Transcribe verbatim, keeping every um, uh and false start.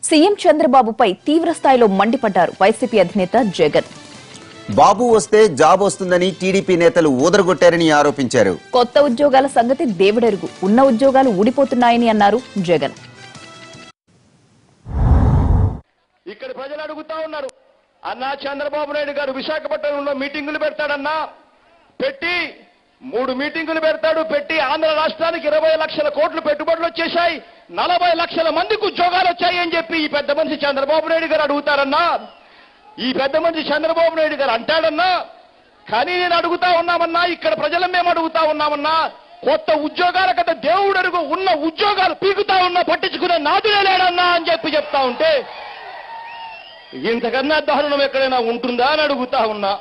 CM చంద్రబాబుపై తీవ్ర స్థాయిలో మండిపడ్డారు వైసీపీ అధినేత జగన్. బాబు వస్తే జాబ్ వస్తుందని టీడీపీ నేతలు ఊదరగొట్టారని ఆరోపించారు. కొత్త ఉద్యోగాల సంగతి దేవుడెరుగు, ఉన్న ఉద్యోగాలు ఊడిపోతున్నాయని అన్నారు జగన్. ఇక్కడ ప్రజలు అడుగుతా ఉన్నారు, అన్నా చంద్రబాబు నాయుడు గారు విశాఖపట్నంలో మీటింగులు పెడతాడన్నా, పెట్టి మూడు మీటింగులు పెడతాడు, పెట్టి ఆంధ్ర రాష్ట్రానికి ఇరవై లక్షల కోట్లు పెట్టుబడులు వచ్చేశాయి, నలభై లక్షల మందికి ఉద్యోగాలు వచ్చాయి అని చెప్పి ఈ పెద్ద మనిషి చంద్రబాబు నాయుడు గారు అడుగుతారన్నా, ఈ పెద్ద మనిషి చంద్రబాబు నాయుడు గారు అంటాడన్నా. కానీ నేను అడుగుతా ఉన్నామన్నా, ఇక్కడ ప్రజలు మేము అడుగుతా ఉన్నామన్నా, కొత్త ఉద్యోగాల కదా దేవుడు అడుగు, ఉన్న ఉద్యోగాలు పీకుతా ఉన్నా పట్టించుకునే నాదులే లేడన్నా అని చెప్పి చెప్తా ఉంటే ఇంతకన్నా దారుణం ఎక్కడైనా ఉంటుందా అని అడుగుతా ఉన్నా.